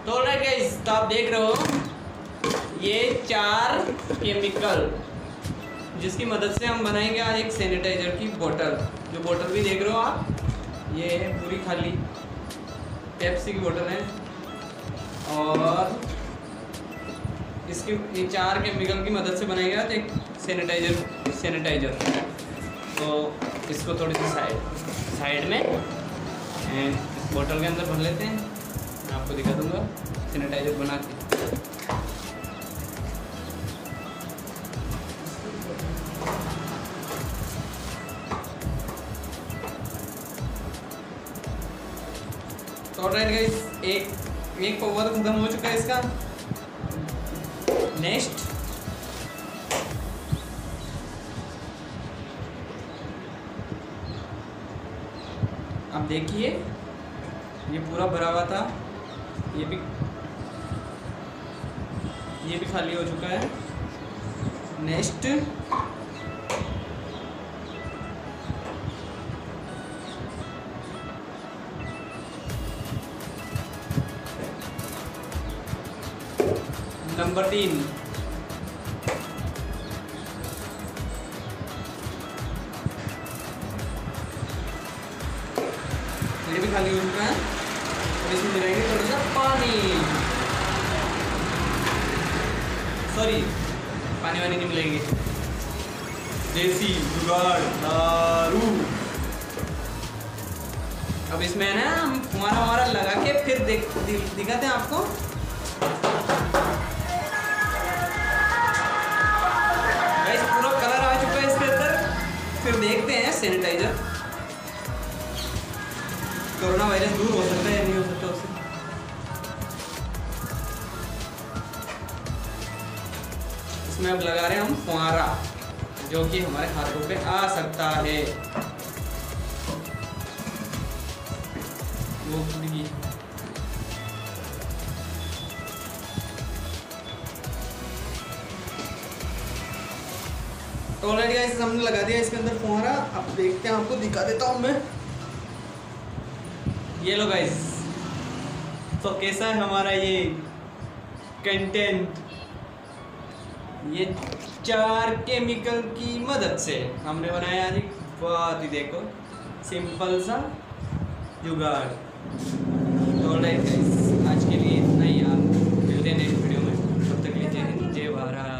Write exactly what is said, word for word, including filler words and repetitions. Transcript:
तो right guys, तो आप देख रहे हो ये चार केमिकल जिसकी मदद से हम बनाएंगे आज एक सैनिटाइजर की बोतल। जो बोतल भी देख रहे हो आप, ये है पूरी खाली पेप्सी की बोतल है और इसकी ये चार केमिकल की मदद से बनाएगा तो एक सैनिटाइजर सैनिटाइजर तो इसको थोड़ी सी साइड साइड में इस बोतल के अंदर भर लेते हैं। मैं आपको दिखा दूंगा सैनिटाइजर बना के। तो राइट गाइस, एक एक पौवा तो खत्म हो चुका है इसका। नेक्स्ट आप देखिए ये पूरा भरा हुआ था, ये भी ये भी खाली हो चुका है। नेक्स्ट नंबर तीन, ये भी खाली हो चुका है और इसमें मिलाएंगे थोड़ा सा पानी। सॉरी, पानी वानी नहीं मिलाएंगे, देसी जुगाड़ दारू। अब इसमें है ना हम फुहारा वुहारा लगा के फिर देख दि, दिखाते हैं आपको। गाइस पूरा कलर आ चुका है इसके अंदर। फिर देखते हैं सैनिटाइजर कोरोना वायरस दूर हो सकता है या नहीं हो सकता उससे। इसमें अब लगा रहे हैं हम फुहारा जो कि हमारे हाथों पे आ सकता है। वो तो ऑलरेडी गाइस हमने लगा दिया इसके अंदर फुहारा। अब देखते हैं, आपको दिखा देता हूँ मैं। ये लो गाइस, तो कैसा है हमारा ये कंटेंट। ये चार केमिकल की मदद से हमने बनाया आज एक बहुत ही देखो सिंपल सा जुगाड़। तो गाइस आज के लिए इतना ही यार, मिलते हैं नेक्स्ट वीडियो में। तब तक लीजिए जय भारत।